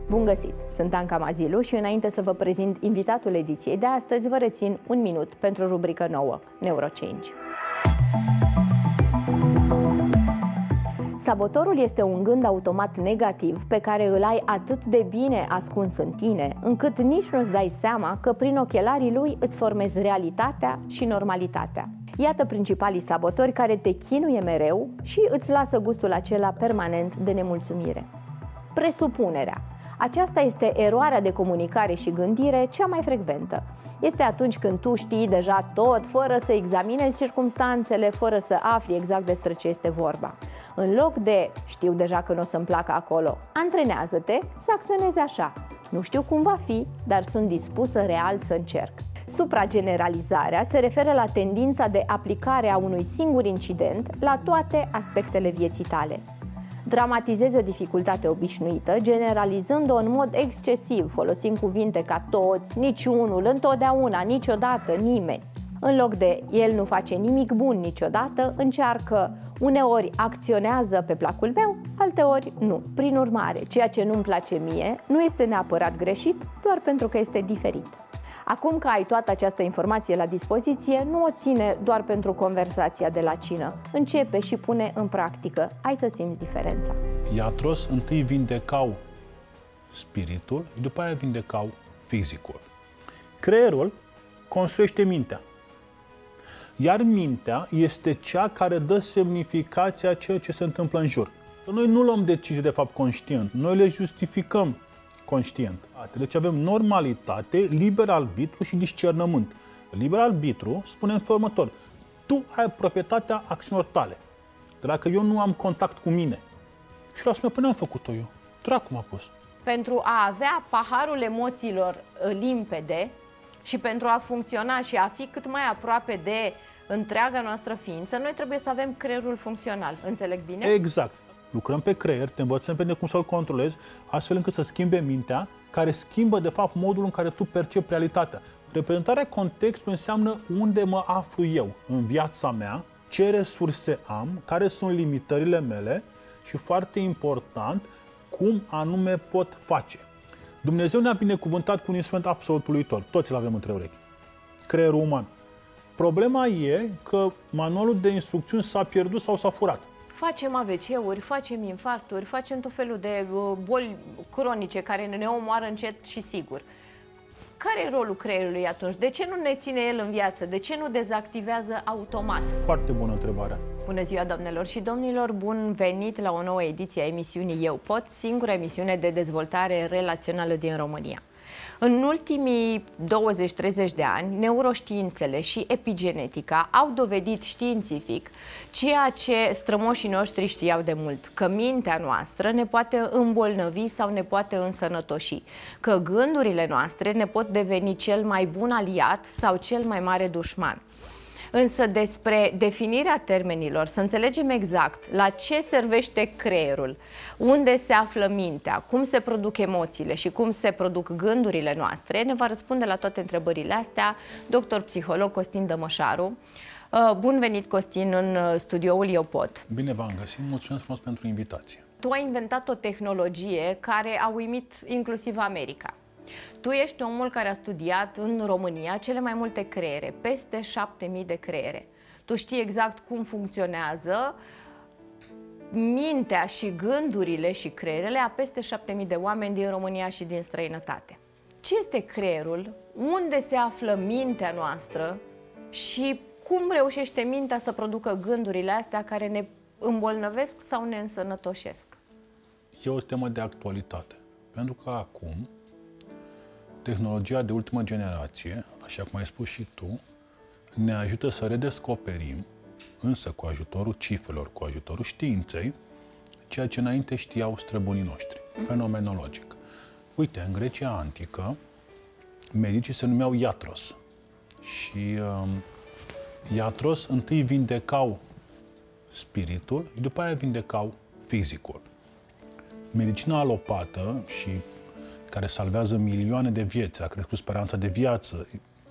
Bun găsit! Sunt Anca Mazilu și înainte să vă prezint invitatul ediției de astăzi, vă rețin un minut pentru rubrică nouă, Neurochange. Sabotorul este un gând automat negativ pe care îl ai atât de bine ascuns în tine, încât nici nu-ți dai seama că prin ochelarii lui îți formezi realitatea și normalitatea. Iată principalii sabotori care te chinuie mereu și îți lasă gustul acela permanent de nemulțumire. Presupunerea. Aceasta este eroarea de comunicare și gândire cea mai frecventă. Este atunci când tu știi deja tot, fără să examinezi circumstanțele, fără să afli exact despre ce este vorba. În loc de știu deja că nu o să-mi placă acolo, antrenează-te să acționezi așa. Nu știu cum va fi, dar sunt dispusă real să încerc. Suprageneralizarea se referă la tendința de aplicare a unui singur incident la toate aspectele vieții tale. Dramatizezi o dificultate obișnuită, generalizând-o în mod excesiv, folosind cuvinte ca toți, niciunul, întotdeauna, niciodată, nimeni. În loc de el nu face nimic bun niciodată, încearcă uneori acționează pe placul meu, alteori nu. Prin urmare, ceea ce nu-mi place mie nu este neapărat greșit, doar pentru că este diferit. Acum că ai toată această informație la dispoziție, nu o ține doar pentru conversația de la cină. Începe și pune în practică. Ai să simți diferența. Iatros întâi vindecau spiritul și după aia vindecau fizicul. Creierul construiește mintea. Iar mintea este cea care dă semnificația a ceea ce se întâmplă în jur. Noi nu luăm decizii de fapt conștient, noi le justificăm conștient. Deci avem normalitate, liber arbitru și discernământ. Liber arbitru spune în felul următor: tu ai proprietatea acțiunilor tale. Dacă eu nu am contact cu mine și la spune, până am făcut-o eu, dracu m-a pus. Pentru a avea paharul emoțiilor limpede și pentru a funcționa și a fi cât mai aproape de întreaga noastră ființă, noi trebuie să avem creierul funcțional. Înțeleg bine? Exact. Lucrăm pe creier, te învățăm pe cum să-l controlezi, astfel încât să schimbe mintea, care schimbă de fapt modul în care tu percepi realitatea. Reprezentarea contextului înseamnă unde mă aflu eu în viața mea, ce resurse am, care sunt limitările mele și, foarte important, cum anume pot face. Dumnezeu ne-a binecuvântat cu un instrument absolut uluitor. Toți îl avem între urechi. Creierul uman. Problema e că manualul de instrucțiuni s-a pierdut sau s-a furat. Facem AVC-uri, facem infarcturi, facem tot felul de boli cronice care ne omoară încet și sigur. Care e rolul creierului atunci? De ce nu ne ține el în viață? De ce nu dezactivează automat? Foarte bună întrebare. Bună ziua, doamnelor și domnilor! Bun venit la o nouă ediție a emisiunii Eu Pot, singura emisiune de dezvoltare relațională din România. În ultimii 20-30 de ani, neuroștiințele și epigenetica au dovedit științific ceea ce strămoșii noștri știau de mult, că mintea noastră ne poate îmbolnăvi sau ne poate însănătoși, că gândurile noastre ne pot deveni cel mai bun aliat sau cel mai mare dușman. Însă despre definirea termenilor, să înțelegem exact la ce servește creierul, unde se află mintea, cum se produc emoțiile și cum se produc gândurile noastre, ne va răspunde la toate întrebările astea doctor psiholog Costin Dămășaru. Bun venit, Costin, în studioul Eu Pot. Bine v-am găsit, mulțumesc frumos pentru invitație. Tu ai inventat o tehnologie care a uimit inclusiv America. Tu ești omul care a studiat în România cele mai multe creiere, peste 7000 de creiere. Tu știi exact cum funcționează mintea și gândurile și creierele a peste 7000 de oameni din România și din străinătate. Ce este creierul? Unde se află mintea noastră? Și cum reușește mintea să producă gândurile astea care ne îmbolnăvesc sau ne însănătoșesc? E o temă de actualitate, pentru că acum tehnologia de ultimă generație, așa cum ai spus și tu, ne ajută să redescoperim, însă cu ajutorul cifrelor, cu ajutorul științei, ceea ce înainte știau străbunii noștri, fenomenologic. Uite, în Grecia antică, medicii se numeau iatros. Și iatros întâi vindecau spiritul și după aia vindecau fizicul. Medicina alopată și care salvează milioane de vieți, a crescut speranța de viață.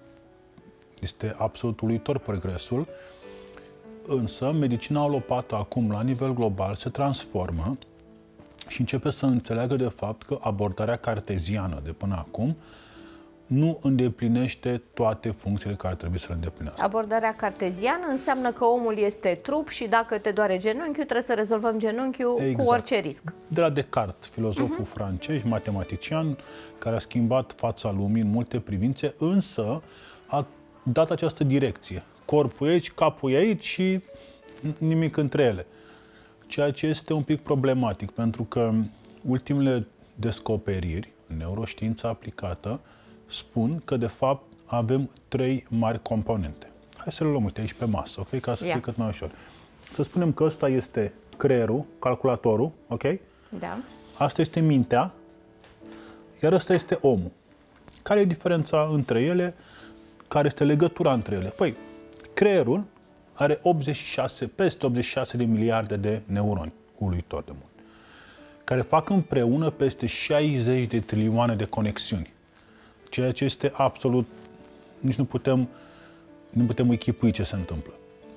Este absolut uluitor progresul, însă medicina alopată acum, la nivel global, se transformă și începe să înțeleagă de fapt că abordarea carteziană de până acum nu îndeplinește toate funcțiile care trebuie să le îndeplinească. Abordarea carteziană înseamnă că omul este trup și dacă te doare genunchiul, trebuie să rezolvăm genunchiul cu orice risc. De la Descartes, filozoful francez, matematician, care a schimbat fața lumii în multe privințe, însă a dat această direcție. Corpul e aici, capul e aici și nimic între ele. Ceea ce este un pic problematic, pentru că ultimele descoperiri în neuroștiința aplicată spun că, de fapt, avem 3 mari componente. Hai să le luăm, uite, aici pe masă, ok? Ca să fie cât mai ușor. Să spunem că ăsta este creierul, calculatorul, ok? Da. Asta este mintea, iar ăsta este omul. Care e diferența între ele? Care este legătura între ele? Păi, creierul are 86, peste 86 de miliarde de neuroni, uluitor de mult, care fac împreună peste 60 de trilioane de conexiuni. Ceea ce este absolut, nici nu putem închipui ce se întâmplă.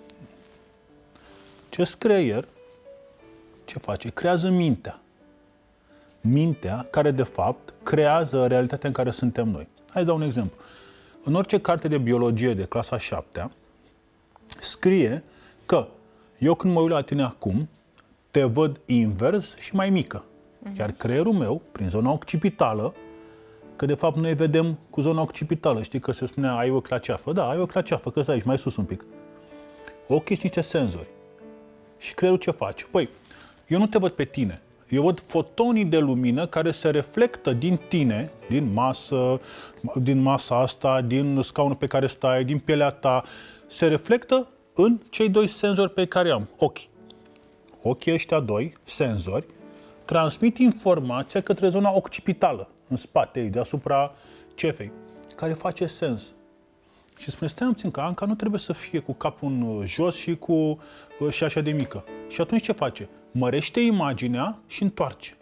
Acest creier, ce face? Creează mintea. Mintea care, de fapt, creează realitatea în care suntem noi. Hai să dau un exemplu. În orice carte de biologie de clasa 7-a, scrie că eu când mă uit la tine acum, te văd invers și mai mică. Iar creierul meu, prin zona occipitală, că de fapt noi vedem cu zona occipitală. Știi că se spunea, ai ochi la ceafă? Da, ai ochi la ceafă, că stai aici, mai sus un pic. Ochii sunt niște senzori. Și creierul ce face? Păi, eu nu te văd pe tine. Eu văd fotonii de lumină care se reflectă din tine, din masa asta, din scaunul pe care stai, din pielea ta, se reflectă în cei 2 senzori pe care am, ochii. Ochii ăștia 2 senzori transmit informația către zona occipitală, în spate, deasupra cefei, care face sens. Și spune, stai puțin, că Anca nu trebuie să fie cu capul în jos și așa de mică. Și atunci ce face? Mărește imaginea și întoarce.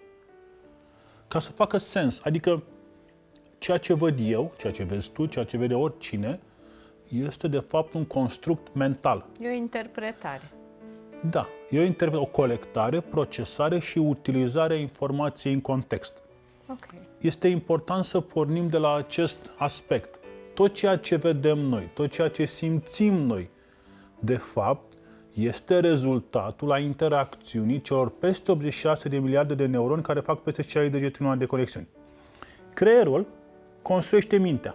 Ca să facă sens. Adică ceea ce văd eu, ceea ce vezi tu, ceea ce vede oricine, este de fapt un construct mental. E o interpretare. Da, e o colectare, procesare și utilizare a informației în context. Okay. Este important să pornim de la acest aspect. Tot ceea ce vedem noi, tot ceea ce simțim noi, de fapt, este rezultatul a interacțiunii celor peste 86 de miliarde de neuroni care fac peste 60 de trilioane de conexiuni. Creierul construiește mintea.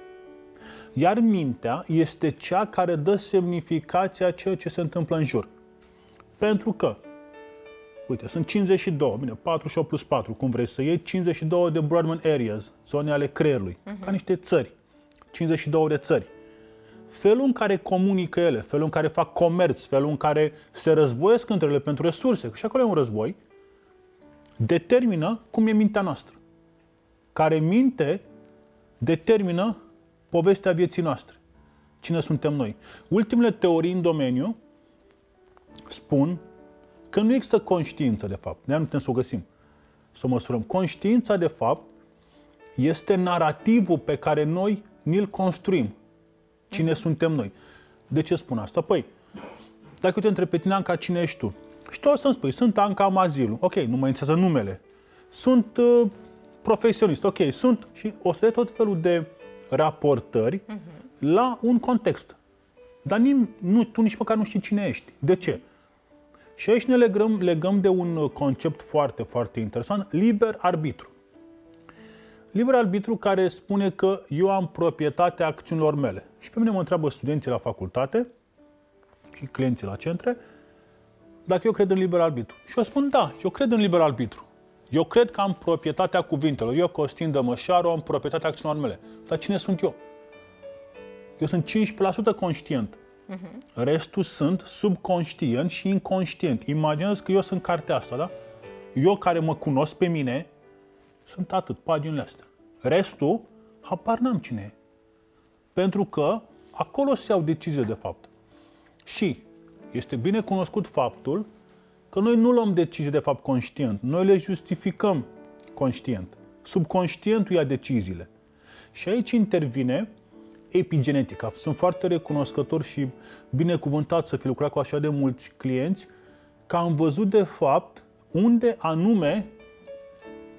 Iar mintea este cea care dă semnificația a ceea ce se întâmplă în jur. Pentru că, uite, sunt 52, bine, 48 plus 4, cum vrei să iei, 52 de Brodmann areas, zone ale creierului, ca niște țări, 52 de țări. Felul în care comunică ele, felul în care fac comerț, felul în care se războiesc între ele pentru resurse, și acolo e un război, determină cum e mintea noastră. Care minte determină povestea vieții noastre. Cine suntem noi? Ultimele teorii în domeniu spun că nu există conștiință, de fapt. Noi nu putem să o găsim, să o măsurăm. Conștiința, de fapt, este narativul pe care noi ni-l construim. Cine suntem noi. De ce spun asta? Păi, dacă eu te întreb pe tine, Anca, cine ești tu? Și tu o să-mi spui, sunt Anca Amazilu. Ok, nu mă interesează numele. Sunt profesionist. Ok, sunt. Și o să dai tot felul de raportări la un context. Dar tu nici măcar nu știi cine ești. De ce? Și aici ne legăm de un concept foarte, foarte interesant, liber arbitru. Liber arbitru care spune că eu am proprietatea acțiunilor mele. Și pe mine mă întreabă studenții la facultate și clienții la centre dacă eu cred în liber arbitru. Și eu spun, da, eu cred în liber arbitru. Eu cred că am proprietatea cuvintelor. Eu, Costin Dămășaru, am proprietatea acțiunilor mele. Dar cine sunt eu? Eu sunt 15% conștient. Restul sunt subconștient și inconștient. Imaginează că eu sunt cartea asta, da? Eu care mă cunosc pe mine, sunt atât, paginile astea. Restul, habar n-am cine e. Pentru că acolo se iau decizii, de fapt. Și este bine cunoscut faptul că noi nu luăm decizii, de fapt, conștient. Noi le justificăm conștient. Subconștientul ia deciziile. Și aici intervine epigenetica. Sunt foarte recunoscător și binecuvântat să fi lucrat cu așa de mulți clienți, că am văzut, de fapt, unde anume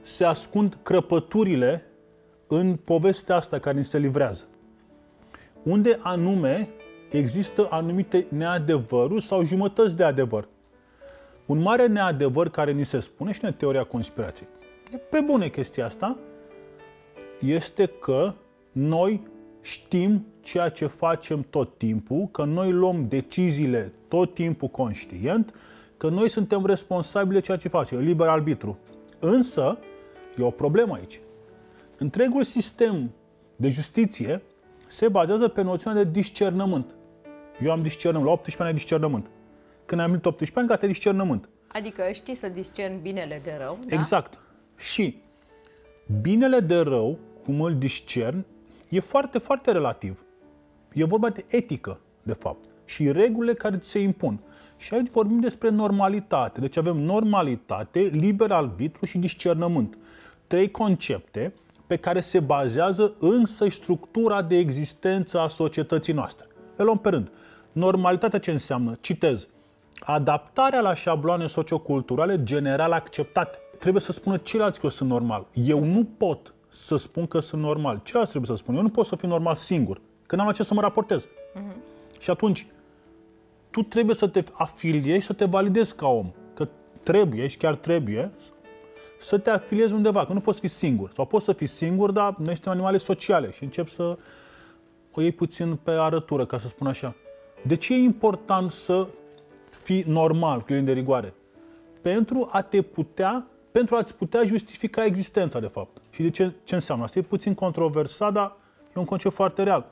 se ascund crăpăturile în povestea asta care ni se livrează. Unde anume există anumite neadevăruri sau jumătăți de adevăr. Un mare neadevăr care ni se spune și în teoria conspirației. E pe bune chestia asta, este că noi știm ceea ce facem tot timpul, că noi luăm deciziile tot timpul conștient, că noi suntem responsabili de ceea ce facem, liber arbitru. Însă, e o problemă aici. Întregul sistem de justiție se bazează pe noțiunea de discernământ. Eu am discernământ, la 18 ani ai discernământ. Când am venit 18 ani, gata, discernământ. Adică știi să discerni binele de rău, da? Exact. Și binele de rău, cum îl discern, e foarte, foarte relativ. E vorba de etică, de fapt, și regulile care ți se impun. Și aici vorbim despre normalitate. Deci avem normalitate, liber arbitru și discernământ. 3 concepte pe care se bazează însăși structura de existență a societății noastre. Le luăm pe rând. Normalitatea ce înseamnă? Citez. Adaptarea la șabloane socioculturale general acceptate. Trebuie să spună ceilalți că eu sunt normal. Eu nu pot să spun că sunt normal. Ceilalți trebuie să spun. Eu nu pot să fiu normal singur, că n-am la ce să mă raportez. Și atunci, tu trebuie să te afiliezi, să te validezi ca om. Că trebuie, și chiar trebuie, să te afiliezi undeva, că nu poți fi singur. Sau poți să fii singur, dar noi suntem animale sociale și încep să o iei puțin pe arătură, ca să spun așa. De ce e important să fii normal, cu linie de rigoare? Pentru a-ți putea justifica existența, de fapt. Și de ce înseamnă asta? E puțin controversat, dar e un concept foarte real.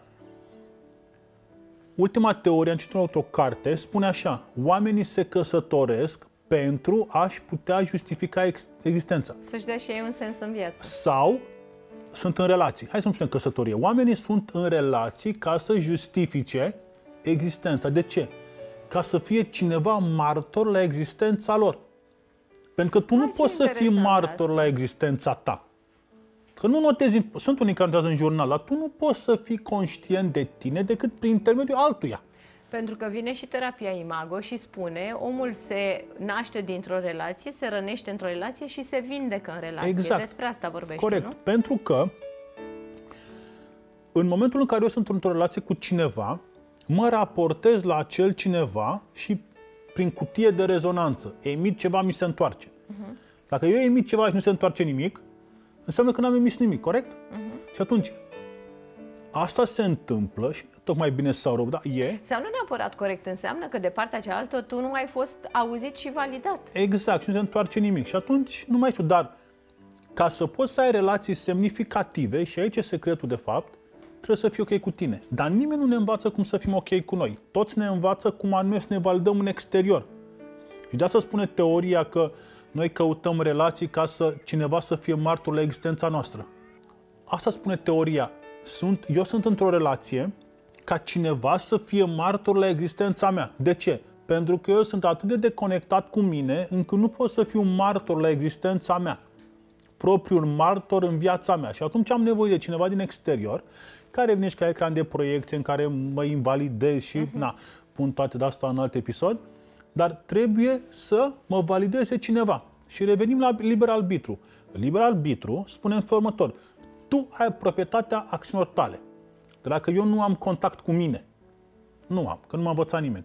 Ultima teorie, am citit o carte, spune așa: oamenii se căsătoresc pentru a-și putea justifica existența. Să-și dea și ei un sens în viață. Sau sunt în relații. Hai să nu spunem căsătorie. Oamenii sunt în relații ca să justifice existența. De ce? Ca să fie cineva martor la existența lor. Pentru că tu nu poți să fii martor la existența ta. Că nu notezi, sunt unii care notează în jurnal, dar tu nu poți să fii conștient de tine decât prin intermediul altuia. Pentru că vine și terapia Imago și spune, omul se naște dintr-o relație, se rănește într-o relație și se vindecă în relație. Exact. Despre asta vorbește, corect. Nu? Pentru că în momentul în care eu sunt într-o relație cu cineva, mă raportez la acel cineva și prin cutie de rezonanță emit ceva, mi se întoarce. Dacă eu emit ceva și nu se întoarce nimic, înseamnă că n-am emis nimic, corect? Și atunci, asta se întâmplă și tocmai bine sau rău, da, e. Sau nu neapărat corect, înseamnă că de partea cealaltă tu nu ai fost auzit și validat. Exact, și nu se întoarce nimic. Și atunci nu mai știu, dar ca să poți să ai relații semnificative, și aici e secretul de fapt, trebuie să fii ok cu tine. Dar nimeni nu ne învață cum să fim ok cu noi. Toți ne învață cum anume să ne validăm în exterior. Și de asta spune teoria că noi căutăm relații ca să cineva să fie martor la existența noastră. Asta spune teoria. Eu sunt într-o relație ca cineva să fie martor la existența mea. De ce? Pentru că eu sunt atât de deconectat cu mine încât nu pot să fiu martor la existența mea. Propriul martor în viața mea. Și atunci am nevoie de cineva din exterior care vine și ca ecran de proiecție în care mă invalidez și pun toate de asta în alt episod. Dar trebuie să mă valideze cineva. Și revenim la liber arbitru. Liber arbitru spune în felul următor: tu ai proprietatea acțiunilor tale. Dacă eu nu am contact cu mine, nu am, că nu m-a învățat nimeni.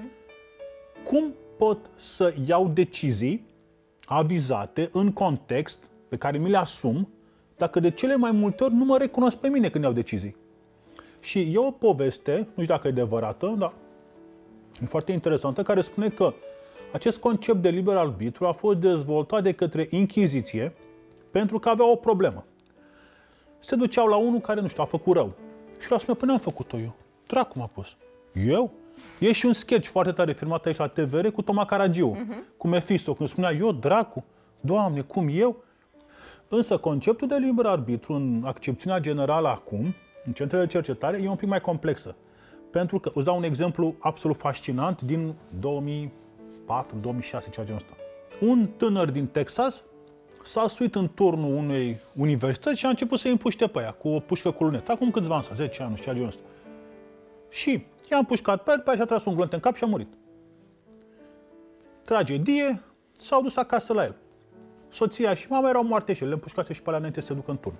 Cum pot să iau decizii avizate în context pe care mi le asum dacă de cele mai multe ori nu mă recunosc pe mine când iau decizii? Și e o poveste, nu știu dacă e adevărată, dar e foarte interesantă, care spune că acest concept de liber arbitru a fost dezvoltat de către Inchiziție pentru că avea o problemă. Se duceau la unul care, nu știu, a făcut rău. Și l-a spune: păi n-am făcut-o eu. Dracu m-a pus. Eu? E și un sketch foarte tare filmat aici la TVR cu Toma Caragiu, cu Mephisto, când spunea: eu, dracu, Doamne, cum eu? Însă conceptul de liber arbitru, în accepțiunea generală acum, în centrele de cercetare, e un pic mai complexă. Pentru că, îți dau un exemplu absolut fascinant din 2004-2006, ceva genul ăsta. Un tânăr din Texas s-a suit în turnul unei universități și a început să-i împuște pe aia cu o pușcă cu lunetă. Acum câțiva ani, 10 ani, ceva genul ăsta. Și i-a împușcat pe aia și a tras un glonț în cap și a murit. Tragedie, s-au dus acasă la el. Soția și mama erau moarte și le împușcase și pe alea înainte să se ducă în turn.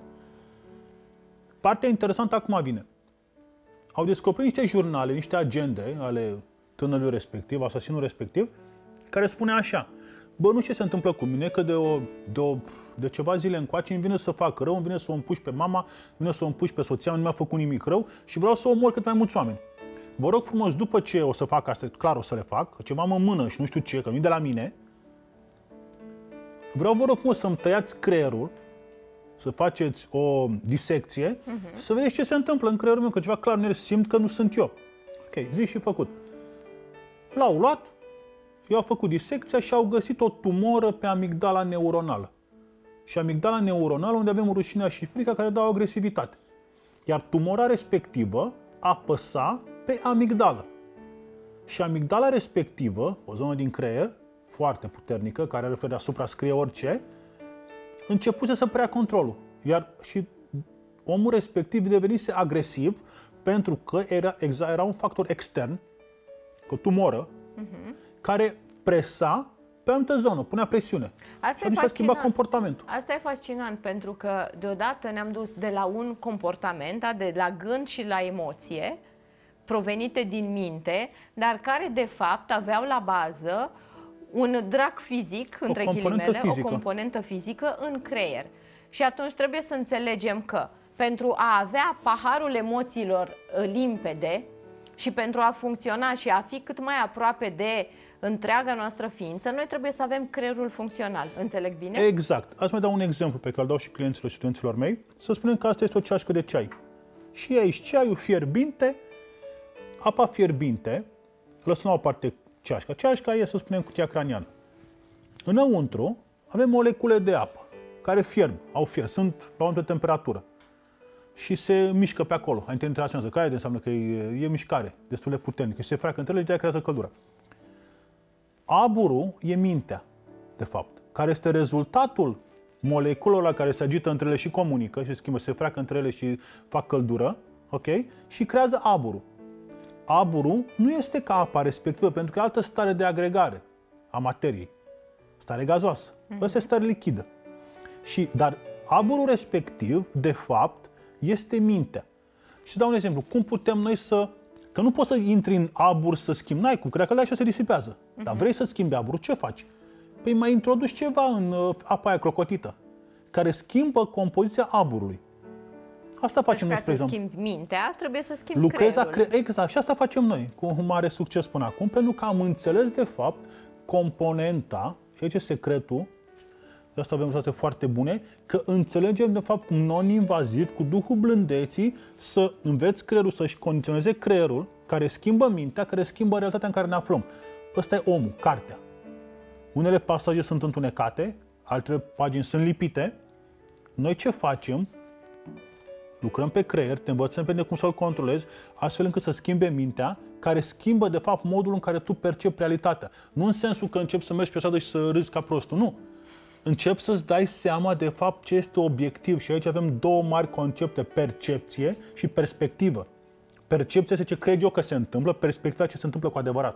Partea interesantă acum vine. Au descoperit niște jurnale, niște agende ale tânărului respectiv, asasinul respectiv, care spune așa: bă, nu știu ce se întâmplă cu mine, că de ceva zile încoace îmi vine să fac rău, îmi vine să o împuși pe mama, îmi vine să o împuși pe soția, nu mi-a făcut nimic rău și vreau să omor cât mai mulți oameni. Vă rog frumos, după ce o să fac asta, clar o să le fac, că ceva mă mână și nu știu ce, că nu-i de la mine, vreau, vă rog frumos, să-mi tăiați creierul, să faceți o disecție, să vedeți ce se întâmplă în creierul meu, că ceva clar nu simt că nu sunt eu. Ok, zi și făcut. L-au luat, i-au făcut disecția și au găsit o tumoră pe amigdala neuronală. Și amigdala neuronală, unde avem rușinea și frica, care dau agresivitate. Iar tumora respectivă apăsa pe amigdală. Și amigdala respectivă, o zonă din creier, foarte puternică, care are pe deasupra scrie orice, începuse să preia controlul. Iar și omul respectiv devenise agresiv pentru că era un factor extern, o tumoră, care presa pe anumită zonă, punea presiune. Asta și atunci s-a schimbat comportamentul. Asta e fascinant, pentru că deodată ne-am dus de la un comportament, de la gând și la emoție, provenite din minte, dar care de fapt aveau la bază un drag fizic, între ghilimele, o componentă fizică în creier. Și atunci trebuie să înțelegem că pentru a avea paharul emoțiilor limpede și pentru a funcționa și a fi cât mai aproape de întreaga noastră ființă, noi trebuie să avem creierul funcțional. Înțeleg bine? Exact. Azi mai dau un exemplu pe care îl dau și clienților și studenților mei. Să spunem că asta este o ceașcă de ceai. Și aici ceaiul fierbinte, apa fierbinte, lăsăm la o parte ceașca. Ceașca e, să spunem, cutia craniană. Înăuntru avem molecule de apă care sunt la o anumită temperatură și se mișcă pe acolo. Interacționează. Care înseamnă că e mișcare destul de puternică și se freacă între ele și de-aia creează căldură. Aburul e mintea, de fapt, care este rezultatul moleculelor care se agită între ele și comunică și se freacă între ele și fac căldură, ok? Și creează aburul. Aburul nu este ca apa respectivă, pentru că e altă stare de agregare a materiei. Stare gazoasă. Asta e stare lichidă. Dar aburul respectiv, de fapt, este mintea. Și dau un exemplu. Cum putem noi Că nu poți să intri în abur să schimbi. N-ai cum, cred că așa se disipează. Dar vrei să schimbi aburul, ce faci? Păi mai introduci ceva în apa aia clocotită, care schimbă compoziția aburului. Asta facem noi, spre exemplu. Ca să schimbi mintea, trebuie să schimbi creierul. Exact, și asta facem noi, cu un mare succes până acum, pentru că am înțeles, de fapt, componenta, și aici e secretul, de asta avem rezultate foarte bune, că înțelegem, de fapt, non-invaziv, cu duhul blândeții, să înveți creierul să-și condiționeze creierul, care schimbă mintea, care schimbă realitatea în care ne aflăm. Ăsta e omul, cartea. Unele pasaje sunt întunecate, altele pagini sunt lipite. Noi ce facem? Lucrăm pe creier, te învățăm pe cum să-l controlezi, astfel încât să schimbe mintea, care schimbă, de fapt, modul în care tu percepi realitatea. Nu în sensul că începi să mergi pe stradă și să râzi ca prostul, nu. Începi să-ți dai seama, de fapt, ce este obiectiv. Și aici avem două mari concepte, percepție și perspectivă. Percepția este ce cred eu că se întâmplă, perspectiva ce se întâmplă cu adevărat.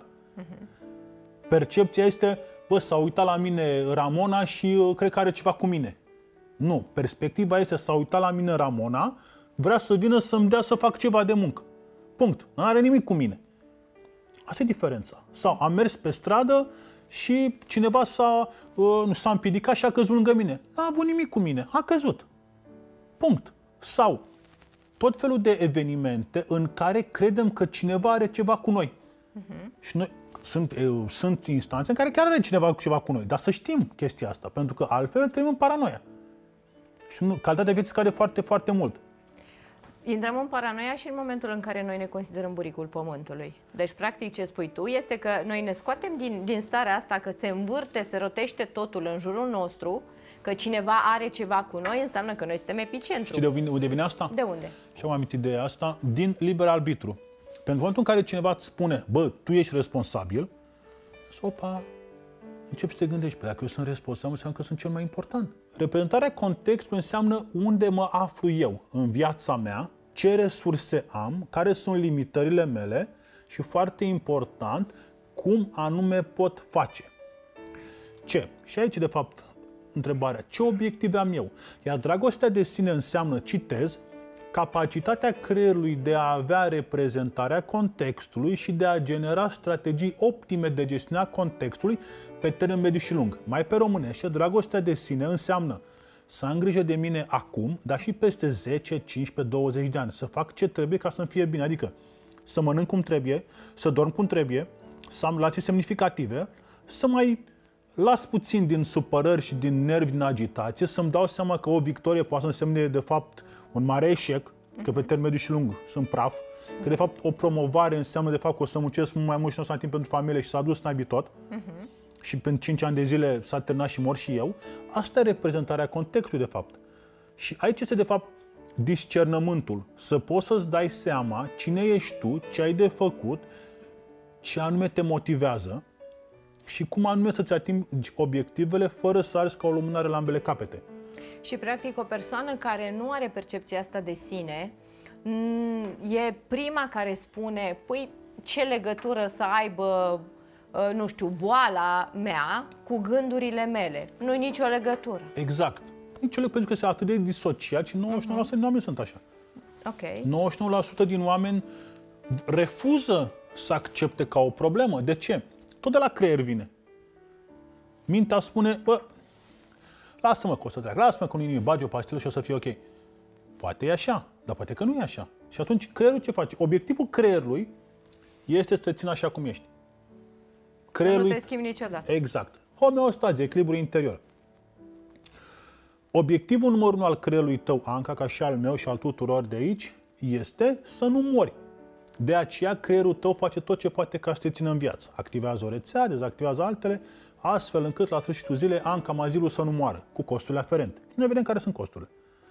Percepția este, s-a uitat la mine Ramona și cred că are ceva cu mine. Nu, perspectiva este, s-a uitat la mine Ramona, vrea să vină să-mi dea să fac ceva de muncă. Punct. Nu are nimic cu mine. Asta e diferența. Sau am mers pe stradă și cineva s-a împiedicat și a căzut lângă mine. N-a avut nimic cu mine, a căzut. Punct. Sau tot felul de evenimente în care credem că cineva are ceva cu noi. Și noi sunt instanțe în care chiar are cineva ceva cu noi, dar să știm chestia asta, pentru că altfel trăim în paranoia. Și calitatea vieții scade foarte, foarte mult. Intrăm în paranoia și în momentul în care noi ne considerăm buricul pământului. Deci, practic, ce spui tu este că noi ne scoatem din starea asta, că se învârte, se rotește totul în jurul nostru, că cineva are ceva cu noi, înseamnă că noi suntem epicentru. Și de unde vine asta? De unde? Și am amintit de asta din liber arbitru. Pentru momentul în care cineva îți spune, tu ești responsabil, opa, începi să te gândești, dacă eu sunt responsabil, înseamnă că sunt cel mai important. Reprezentarea contextului înseamnă unde mă aflu eu în viața mea, ce resurse am, care sunt limitările mele și, foarte important, cum anume pot face. Ce? Și aici, de fapt, întrebarea, ce obiective am eu? Iar dragostea de sine înseamnă, citez, capacitatea creierului de a avea reprezentarea contextului și de a genera strategii optime de gestiunea contextului pe termen mediu și lung. Mai pe românește, dragostea de sine înseamnă să am grijă de mine acum, dar și peste 10, 15, 20 de ani. Să fac ce trebuie ca să-mi fie bine. Adică să mănânc cum trebuie, să dorm cum trebuie, să am relații semnificative, să mai las puțin din supărări și din nervi, din agitație, să-mi dau seama că o victorie poate să însemne de fapt un mare eșec, că pe termen mediu și lung sunt praf, că de fapt o promovare înseamnă de fapt că o să muncesc mult mai mult și nu o să am timp pentru familie și s-a dus naibii tot. Și pentru 5 ani de zile s-a terminat și mor și eu. Asta e reprezentarea contextului de fapt. Și aici este de fapt discernământul. Să poți să-ți dai seama cine ești tu, ce ai de făcut, ce anume te motivează și cum anume să-ți atingi obiectivele fără să arzi ca o lumânare la ambele capete. Și practic o persoană care nu are percepția asta de sine e prima care spune, păi ce legătură să aibă, nu știu, boala mea cu gândurile mele. Nu-i nicio legătură. Exact. Nici ele pentru că sunt atât de disociat și 99% din oameni sunt așa. Ok. 99% din oameni refuză să accepte ca o problemă. De ce? Tot de la creier vine. Mintea spune, bă, lasă-mă că o să treacă, lasă-mă că nu-i nimic, bagi o pastilă și o să fie ok. Poate e așa, dar poate că nu e așa. Și atunci creierul ce face? Obiectivul creierului este să te țină așa cum ești. Creierul... Să nu te schimbi niciodată. Exact. Homeostazie, echilibru interior. Obiectivul numărul 1 al creierului tău, Anca, ca și al meu și al tuturor de aici, este să nu mori. De aceea creierul tău face tot ce poate ca să te țină în viață. Activează o rețea, dezactivează altele, astfel încât la sfârșitul zilei Anca Mazilul să nu moară, cu costurile aferente. Noi vedem care sunt costurile.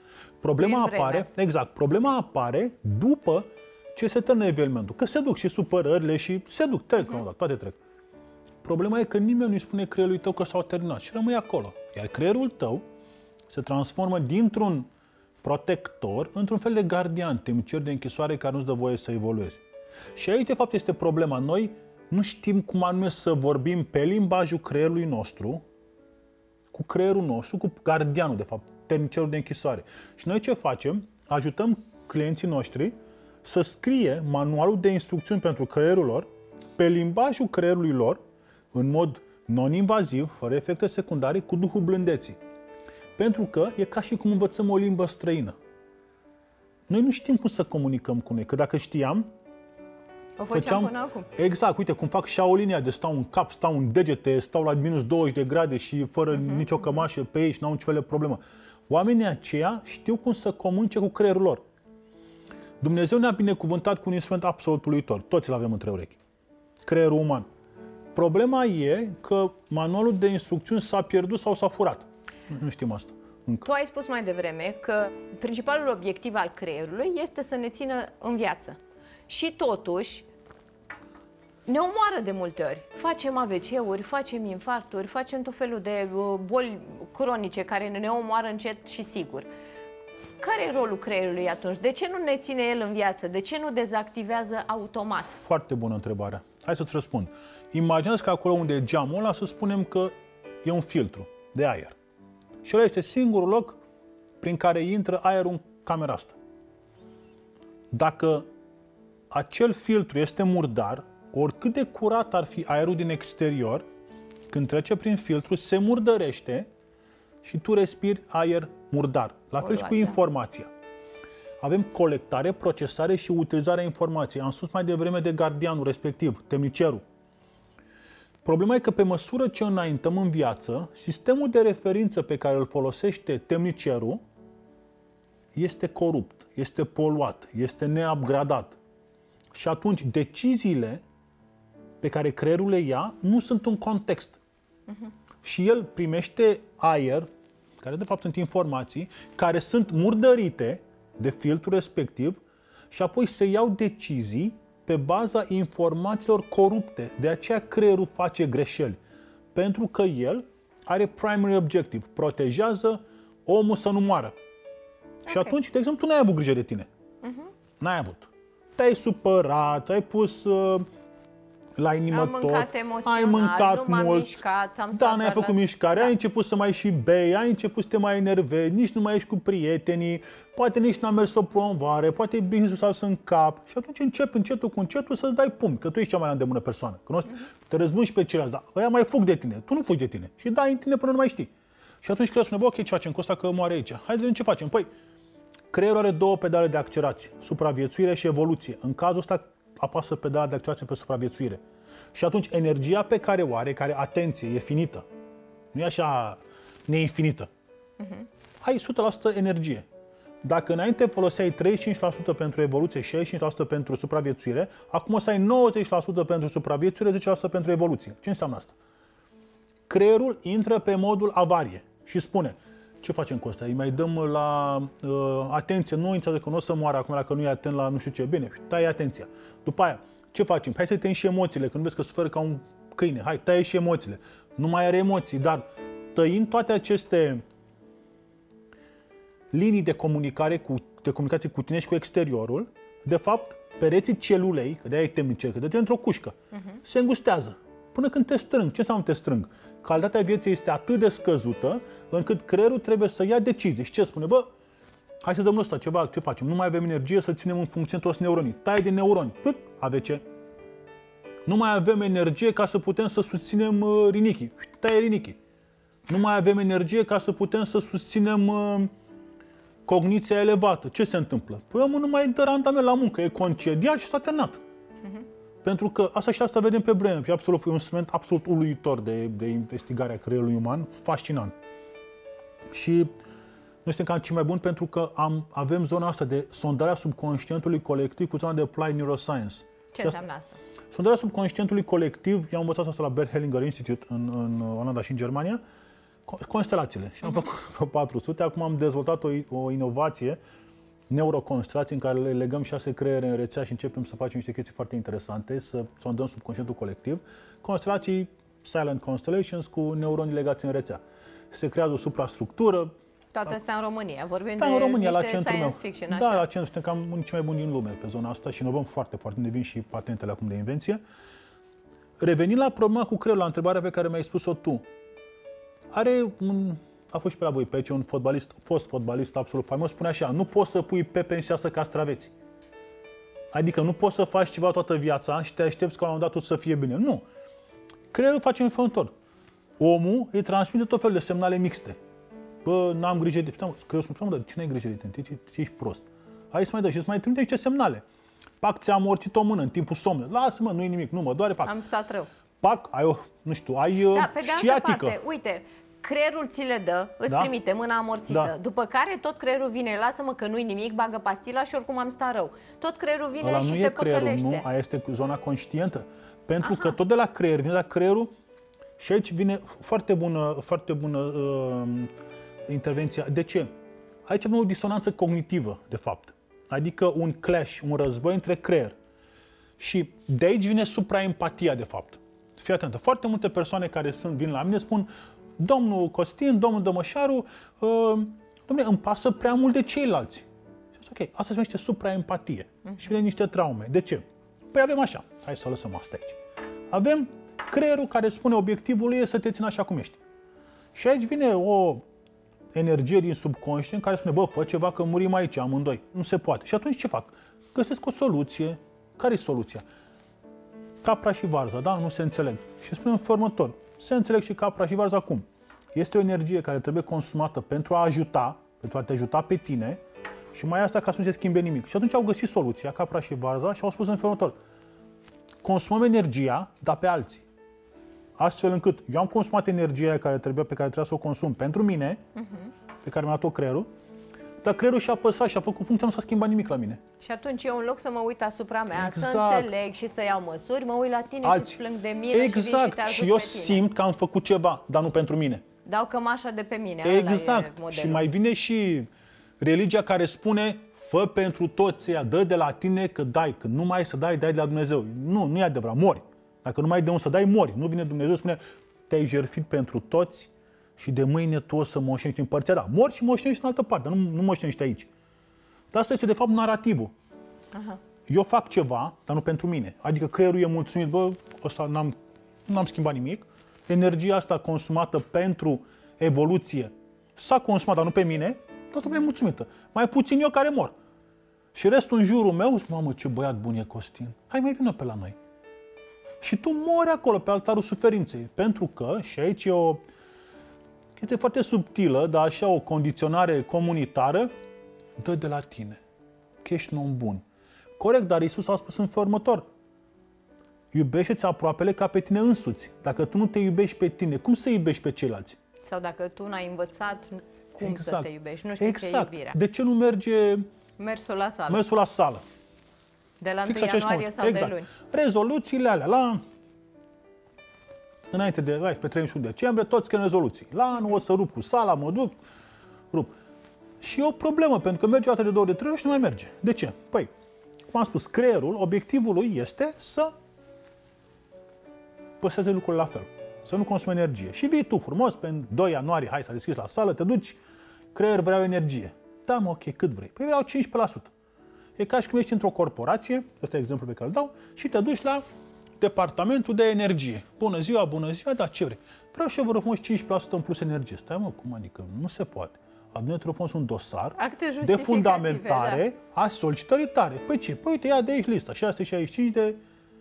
Problema apare după ce se termină evenimentul. Că se duc și supărările și se duc, toate trec. Problema e că nimeni nu-i spune creierului tău că s-au terminat și rămâi acolo. Iar creierul tău se transformă dintr-un protector într-un fel de gardian, temnicer de închisoare care nu-ți dă voie să evoluezi. Și aici, de fapt, este problema. Noi nu știm cum anume să vorbim pe limbajul creierului nostru, cu creierul nostru, cu gardianul, de fapt, temnicerul de închisoare. Și noi ce facem? Ajutăm clienții noștri să scrie manualul de instrucțiuni pentru creierul lor, pe limbajul creierului lor, în mod non-invaziv, fără efecte secundare, cu duhul blândeții. Pentru că e ca și cum învățăm o limbă străină. Noi nu știm cum să comunicăm cu noi, că dacă știam, o făceam până acum. Exact, uite, cum fac Shaolinia, de stau în cap, stau în degete, stau la minus 20 de grade și fără nicio cămașă pe ei și n-au niciun fel de problemă. Oamenii aceia știu cum să comunice cu creierul lor. Dumnezeu ne-a binecuvântat cu un instrument absolut uluitor. Toți îl avem între urechi. Creierul uman. Problema e că manualul de instrucțiuni s-a pierdut sau s-a furat. Nu știm asta încă. Tu ai spus mai devreme că principalul obiectiv al creierului este să ne țină în viață. Și totuși ne omoară de multe ori. Facem AVC-uri, facem infarcturi, facem tot felul de boli cronice care ne omoară încet și sigur. Care e rolul creierului atunci? De ce nu ne ține el în viață? De ce nu dezactivează automat? Foarte bună întrebare. Hai să-ți răspund. Imaginează că acolo unde e geamul ăla, să spunem că e un filtru de aer. Și ăla este singurul loc prin care intră aerul în camera asta. Dacă acel filtru este murdar, oricât de curat ar fi aerul din exterior, când trece prin filtru, se murdărește și tu respiri aer murdar. La fel și cu informația. Avem colectare, procesare și utilizarea informației. Am spus mai devreme de gardianul respectiv, temnicerul. Problema e că pe măsură ce înaintăm în viață, sistemul de referință pe care îl folosește temnicerul este corupt, este poluat, este neupgradat. Și atunci deciziile pe care creierul le ia nu sunt un context. Și el primește aer, care de fapt sunt informații, care sunt murdărite de filtrul respectiv și apoi se iau decizii pe baza informațiilor corupte. De aceea creierul face greșeli. Pentru că el are primary objective, protejează omul să nu moară. Și atunci, de exemplu, tu n-ai avut grijă de tine. N-ai avut. Te-ai supărat, ai pus la inimă am tot, mâncat emoțional, ai mâncat nu m-am mult, mișcat, am da, stat n-ai făcut mișcare, da. ai început să mai și bei, ai început să te mai enervezi, nici nu mai ești cu prietenii, poate nici n-a mers o promovare, poate business-ul s-a dus în cap și atunci începi încetul cu încetul să-ți dai pumn, că tu ești cea mai la îndemână persoană. Te răzbungi pe ceilalți, dar ăia mai fug de tine, tu nu fugi de tine și dai în tine până nu mai știi. Și atunci creierul spune, bă, ok, ce facem cu ăsta că moare aici? Hai să vedem ce facem. Păi, creierul are două pedale de accelerație, supraviețuire și evoluție. În cazul ăsta apasă pedala de accelerație pe supraviețuire. Și atunci energia pe care o are, care, atenție, e finită, nu e așa neinfinită, ai 100% energie. Dacă înainte foloseai 35% pentru evoluție și 65% pentru supraviețuire, acum o să ai 90% pentru supraviețuire, 10% pentru evoluție. Ce înseamnă asta? Creierul intră pe modul avarie și spune, ce facem cu asta? Îi mai dăm la atenție, nu înțeleg că nu o să moară acum dacă nu e atent la nu știu ce. Bine, tai atenția. După aia, ce facem? Hai să tăiem și emoțiile, când vezi că suferă ca un câine. Hai, taie și emoțiile. Nu mai are emoții, dar tăind toate aceste linii de comunicație cu tine și cu exteriorul, de fapt, pereții celulei, că de-aia e temnicer, că de într-o cușcă, se îngustează. Până când te strâng. Ce înseamnă te strâng? Calitatea vieții este atât de scăzută, încât creierul trebuie să ia decizii. Și ce spune? Bă, hai să dăm ăsta ceva, ce facem? Nu mai avem energie să ținem în funcție toți neuronii. Tai din neuroni. Păi, AVC. Nu mai avem energie ca să putem să susținem rinichii. Tai rinichii. Nu mai avem energie ca să putem să susținem cogniția elevată. Ce se întâmplă? Păi omul nu mai dă randament la muncă, e concediat și s-a terminat. Pentru că asta și asta vedem pe brain. E absolut un instrument absolut uluitor de investigare a creierului uman, fascinant. Și noi suntem cam cei mai buni pentru că avem zona asta de sondarea subconștientului colectiv cu zona de applied neuroscience. Ce înseamnă asta? Sondarea subconștientului colectiv, eu am învățat asta la Bert Hellinger Institute în Olanda și în Germania, constelațiile. Și am făcut 400, acum am dezvoltat o inovație, neuroconstelații, în care le legăm 6 creiere în rețea și începem să facem niște chestii foarte interesante, să sondăm subconștientul colectiv. Constelații, silent constellations, cu neuronii legați în rețea. Se creează o suprastructură. Toate astea în România. Vorbim în România, la centrul meu. Fiction, da, la centru. Suntem cam unii cei mai buni din lume pe zona asta și inovăm foarte, foarte. Ne vin și patentele acum de invenție. Revenind la problema cu creierul, la întrebarea pe care mi-ai spus-o tu. A fost și pe la voi, Pece, un fost fotbalist absolut faimos, spune așa, nu poți să pui pepe în 6 castraveți. Adică nu poți să faci ceva toată viața și te aștepți ca la un moment dat tot să fie bine. Nu. Creierul face în felul următor. Omul îi transmite tot felul de semnale mixte. Bă, n-am grijă de... Creierul spune, dar ce n-ai grijă de tine? Ce ești prost? Hai să mai dă și să mai trimite niște semnale. Pac, ți-a amorțit o mână în timpul somnului. Lasă-mă, nu-i nimic, nu mă doare, pac. Am stat rău. Pac, ai pe de altă parte, uite, creierul ți le dă, îți trimite mâna amorțită, după care tot creierul vine, lasă-mă că nu-i nimic, bagă pastila și oricum am stat rău. Tot creierul vine și te păcălește. Nu, aia este zona conștientă. Pentru că tot de la creier vine la creierul și aici vine foarte bună intervenția. De ce? Aici avem o disonanță cognitivă, de fapt. Adică un clash, un război între creier. Și de aici vine supraempatia, de fapt. Fii atentă, foarte multe persoane care vin la mine spun: domnul Costin, domnul Dămășaru, dom'le, îmi pasă prea mult de ceilalți. Și zic, ok, asta se numește supraempatie. Și vine niște traume. De ce? Păi avem așa, hai să o lăsăm asta aici. Avem creierul care spune obiectivul lui e să te țină așa cum ești. Și aici vine o energie din subconștient care spune, bă, fă ceva că murim aici amândoi. Nu se poate. Și atunci ce fac? Găsesc o soluție. Care e soluția? Capra și varza, da? Nu se înțeleg. Și spune în următor. Se înțeleg și capra și varza cum? Este o energie care trebuie consumată pentru a te ajuta pe tine și mai asta ca să nu se schimbe nimic. Și atunci au găsit soluția, capra și varza, și au spus în felul următor. Consumăm energia, dar pe alții. Astfel încât eu am consumat energia pe care trebuia să o consum pentru mine, pe care mi-a dat-o creierul, dar creierul și-a apăsat și a făcut funcția, nu s-a schimbat nimic la mine. Și atunci eu, în loc să mă uit asupra mea, să înțeleg și să iau măsuri, mă uit la tine și îți plâng de mine și vin și te ajut și eu simt că am făcut ceva, dar nu pentru mine. Dau cămașa de pe mine. Exact. Și mai vine și religia care spune, fă pentru toți ăia, dă de la tine că dai, că nu mai ai să dai, dai de la Dumnezeu. Nu e adevărat, mori. Dacă nu mai ai de unde să dai, mori. Nu vine Dumnezeu, spune, te-ai jertfit pentru toți și de mâine tu o să moștenești împărția. Da, mori și moștenești în altă parte, dar nu moștenești aici. Dar asta este de fapt narativul. eu fac ceva, dar nu pentru mine. Adică creierul e mulțumit, bă, ăsta n-am schimbat nimic. Energia asta consumată pentru evoluție s-a consumat, dar nu pe mine, toată lumea e mulțumită. Mai puțin eu care mor. Și restul în jurul meu, zic, mamă, ce băiat bun e Costin. Hai, mai vină pe la noi. Și tu mori acolo, pe altarul suferinței. Pentru că, și aici e o chestie foarte subtilă, dar așa o condiționare comunitară, dă de la tine. Că ești un om bun. Corect, dar Iisus a spus în felul următor. Iubește-ți aproapele ca pe tine însuți. Dacă tu nu te iubești pe tine, cum să iubești pe ceilalți? Sau dacă tu n-ai învățat cum să te iubești, nu știi ce e exact. iubirea. De ce nu merge Mersul la sală. mersul la sală? De la 1 Fix ianuarie sau exact. de luni. Rezoluțiile alea, înainte de, pe 31 decembrie, toți scriem rezoluții. La anul o să rup cu sala, mă duc, rup. Și e o problemă, pentru că merge o dată de 2 de 3 ori și nu mai merge. De ce? Păi, cum am spus, creierul, obiectivul lui este să păstreze lucrurile la fel. Să nu consume energie. Și vii tu frumos, pe 2 ianuarie, hai să deschizi la sală, te duci, creier, vreau energie. Da, mă, ok, cât vrei? Păi vreau 15%. E ca și cum ești într-o corporație, ăsta e exemplul pe care îl dau, și te duci la departamentul de energie. Bună ziua, da, ce vrei? Vreau și eu vă frumos 5% în plus energie. Stai, mă, cum adică? Nu se poate. Adună frumos un dosar de fundamentare a solicitării tare. Păi ce? Păi uite, ia de aici lista, 665 de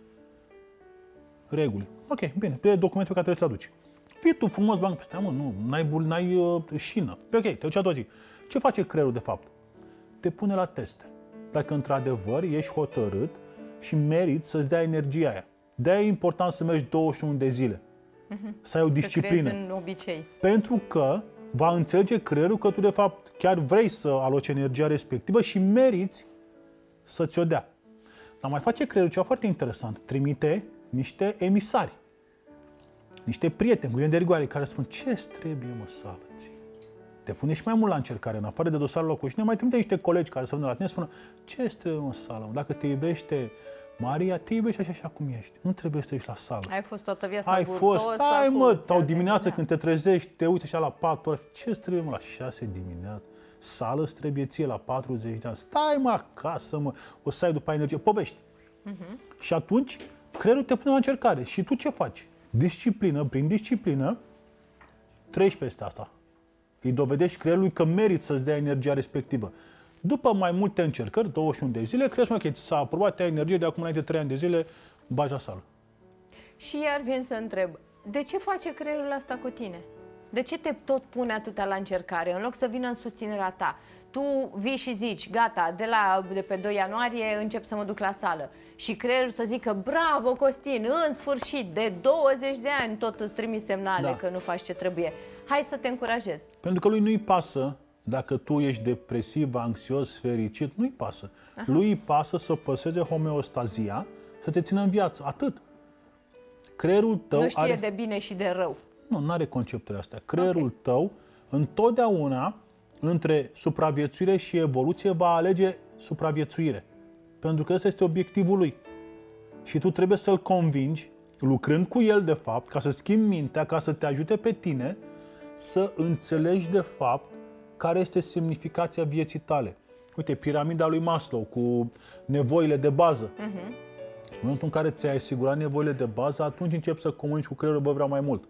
reguli. Ok, bine, pe documentul pe care trebuie să-l aduci. Fii tu frumos, banc, stai, mă, nu, n-ai șină. Pe ok, te duci a doua zi. Ce face creierul de fapt? Te pune la teste. Dacă într-adevăr ești hotărât și meriți să-ți dea energia aia. De-aia e important să mergi 21 de zile. Să ai o disciplină. Să crezi în obicei. Pentru că va înțelege creierul că tu de fapt chiar vrei să aloci energia respectivă și meriți să ți-o dea. Dar mai face creierul ceva foarte interesant. Trimite niște emisari. Niște prieteni, cu de rigoare, care spun ce-ți trebuie, mă, sală, ție? Te pune și mai mult la încercare. În afară de dosarul la coșină, mai trimite niște colegi care să vină la tine și spună ce-ți trebuie, mă, sală? Dacă te iubește Maria, te iubește așa cum ești. Nu trebuie să te duci la sală. Ai fost toată viața Ai burtos, fost, stai, mă, sau dimineața când te trezești, te uiți așa la 4 ori. Ce-ți trebuie, mă, la 6 dimineața? Sală îți trebuie ție la 40 de ani. Stai, mă, acasă, mă, o să ai după energie. Povești. Și atunci, creierul te pune la încercare. Și tu ce faci? Disciplină, prin disciplină, treci peste asta. Îi dovedești creierului că meriți să-ți dea energia respectivă. După mai multe încercări, 21 de zile, crezi, mă, că s-a aprobat, te ai energie, de acum înainte 3 ani de zile, bagi la sală. Și iar vin să întreb, de ce face creierul asta cu tine? De ce te tot pune atâta la încercare, în loc să vină în susținerea ta? Tu vii și zici, gata, de pe 2 ianuarie încep să mă duc la sală. Și creierul să zică, bravo, Costin, în sfârșit, de 20 de ani tot îți trimis semnale că nu faci ce trebuie. Hai să te încurajez. Pentru că lui nu-i pasă dacă tu ești depresiv, anxios, fericit, nu-i pasă. Lui îi pasă să păstreze homeostazia, să te țină în viață, atât. Creierul tău nu știe de bine și de rău. Nu are conceptele astea. Creierul tău întotdeauna între supraviețuire și evoluție va alege supraviețuire. Pentru că ăsta este obiectivul lui. Și tu trebuie să-l convingi, lucrând cu el de fapt, ca să schimbi mintea, ca să te ajute pe tine să înțelegi de fapt care este semnificația vieții tale. Uite, piramida lui Maslow cu nevoile de bază. În momentul în care ți-ai asigurat nevoile de bază, atunci începi să comunici cu creierul, bă, vreau mai mult.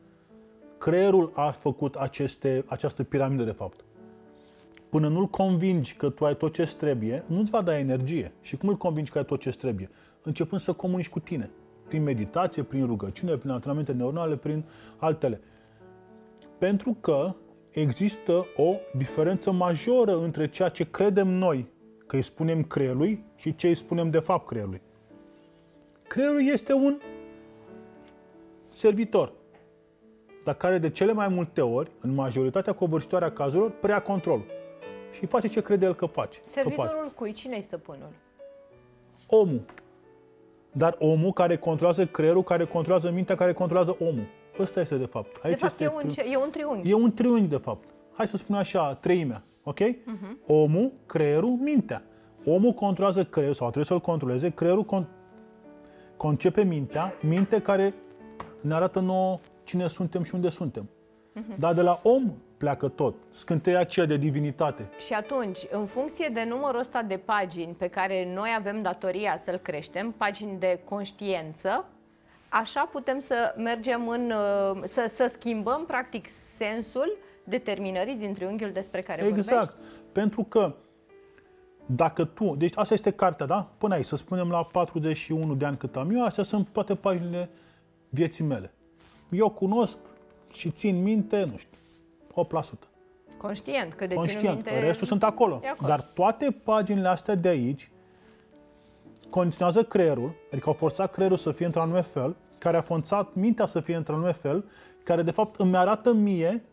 Creierul a făcut această piramidă, de fapt. Până nu-l convingi că tu ai tot ce-ți trebuie, nu-ți va da energie. Și cum îl convingi că ai tot ce-ți trebuie? Începând să comunici cu tine. Prin meditație, prin rugăciune, prin antrenamente neuronale, prin altele. Pentru că există o diferență majoră între ceea ce credem noi că îi spunem creierului și ce îi spunem de fapt creierului. Creierul este un servitor, dar care de cele mai multe ori, în majoritatea covârșitoare a cazurilor, preia controlul și face ce crede el că face. Servitorul cui? Cine-i stăpânul? Omul. Dar omul care controlează creierul, care controlează mintea, care controlează omul. Ăsta este de fapt. Aici de fapt e un triunghi. E un triunghi de fapt. Hai să spunem așa, treimea, ok? Omul, creierul, mintea. Omul controlează creierul sau trebuie să-l controleze, creierul concepe mintea, minte care ne arată nouă cine suntem și unde suntem. Dar de la om pleacă tot. Scânteia aceea de divinitate. Și atunci, în funcție de numărul ăsta de pagini pe care noi avem datoria să-l creștem, pagini de conștiență, așa putem să mergem să schimbăm practic sensul determinării din triunghiul despre care vorbești. Exact. Pentru că dacă tu, deci asta este cartea, da? Până aici, să spunem la 41 de ani cât am eu, astea sunt toate paginile vieții mele. Eu cunosc și țin minte, nu știu, 8%. Conștient, că dețin Conștient, minte... restul sunt acolo. Dar toate paginile astea de aici condiționează creierul, adică au forțat creierul să fie într-un anume fel, care a forțat mintea să fie într-un anume fel, care de fapt îmi arată mie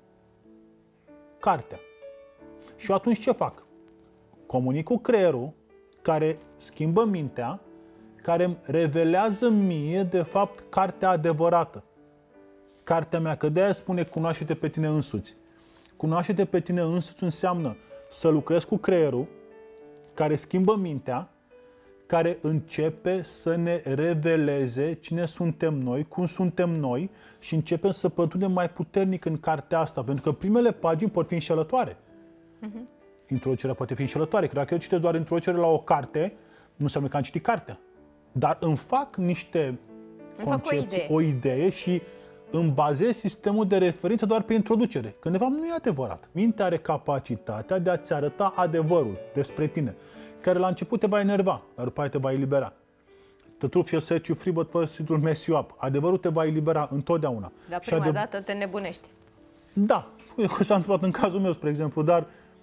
cartea. Și eu atunci ce fac? Comunic cu creierul, care schimbă mintea, care îmi revelează mie, de fapt, cartea adevărată. Cartea mea, că de-aia spune cunoaște-te pe tine însuți. Cunoaște-te pe tine însuți înseamnă să lucrezi cu creierul, care schimbă mintea, care începe să ne reveleze cine suntem noi, cum suntem noi și începem să pătrundem mai puternic în cartea asta, pentru că primele pagini pot fi înșelătoare. Introducerea poate fi înșelătoare, că dacă eu citesc doar introducerea la o carte, nu înseamnă că am citit cartea. Dar îmi fac niște concepții, o idee și îmi bazez sistemul de referință doar pe introducere. Când de fapt nu e adevărat. Mintea are capacitatea de a-ți arăta adevărul despre tine, care la început te va enerva, dar după aia te va elibera. The truth shall set you free, but first it will mess you up. Adevărul te va elibera întotdeauna. Dar prima dată te nebunești. Da, cum s-a întâmplat în cazul meu, spre exemplu, dar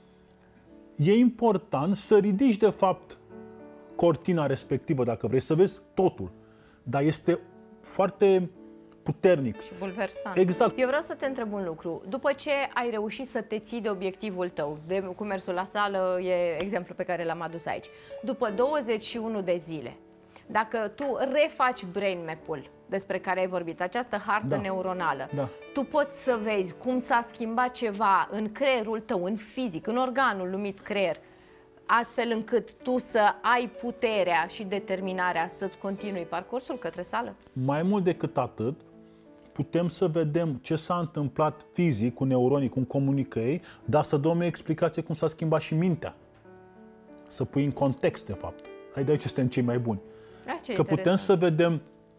e important să ridici, de fapt, cortina respectivă, dacă vrei, să vezi totul. Dar este foarte puternic. Și bulversant. Exact. Eu vreau să te întreb un lucru. După ce ai reușit să te ții de obiectivul tău, cu mersul la sală, e exemplul pe care l-am adus aici, după 21 de zile, dacă tu refaci brain map-ul despre care ai vorbit, această hartă neuronală, tu poți să vezi cum s-a schimbat ceva în creierul tău, în fizic, în organul numit creier, astfel încât tu să ai puterea și determinarea să-ți continui parcursul către sală? Mai mult decât atât, putem să vedem ce s-a întâmplat fizic cu neuronii, cum comunică ei, dar să dăm o explicație cum s-a schimbat și mintea. Să pui în context, de fapt. De aici suntem cei mai buni. Că putem să vedem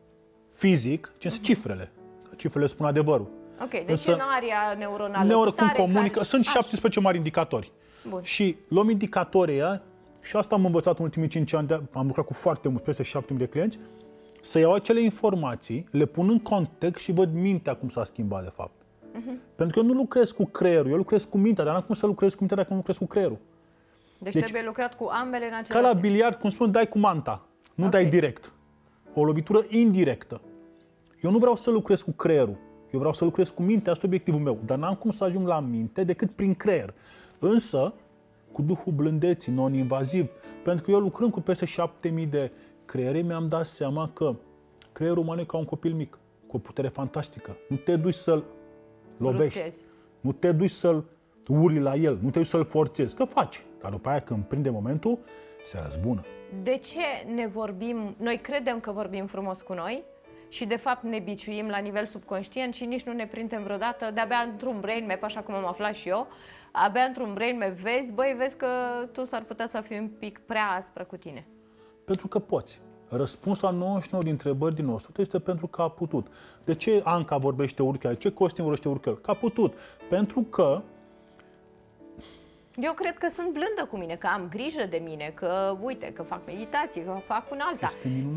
fizic ce sunt cifrele. Cifrele spun adevărul. Ok, deci în area neuronală. Cum comunică, sunt 17 mari indicatori. Bun. Și luăm indicatorii ăia, și asta am învățat în ultimii 5 ani, am lucrat cu foarte mult, peste 7.000 de clienți, să iau acele informații, le pun în context și văd mintea cum s-a schimbat, de fapt. Pentru că eu nu lucrez cu creierul, eu lucrez cu mintea, dar n-am cum să lucrez cu mintea dacă nu lucrez cu creierul. Deci trebuie lucrat cu ambele în același timp. Ca la biliard, cum spun, dai cu manta, nu dai direct. O lovitură indirectă. Eu nu vreau să lucrez cu creierul, eu vreau să lucrez cu mintea, asta e obiectivul meu, dar n-am cum să ajung la minte decât prin creier. Însă, cu duhul blândeții, non-invaziv, pentru că eu lucrând cu peste 7.000 de creiere, mi-am dat seama că creierul uman e ca un copil mic, cu o putere fantastică. Nu te duci să-l lovești, nu te duci să-l urli la el, nu te duci să-l forțezi, că faci. Dar după aia, când prinde momentul, se răzbună. De ce ne vorbim, noi credem că vorbim frumos cu noi și de fapt ne biciuim la nivel subconștient și nici nu ne prindem vreodată, de-abia într-un brain map, așa cum am aflat și eu, abia într-un brain map vezi că tu s-ar putea să fii un pic prea aspră cu tine. Pentru că poți. Răspunsul la 99 din întrebări din 100 este pentru că a putut. De ce Anca vorbește urchea? De ce Costin vorbește urchea? Că a putut. Pentru că eu cred că sunt blândă cu mine, că am grijă de mine, că uite, că fac meditații, că fac un alta.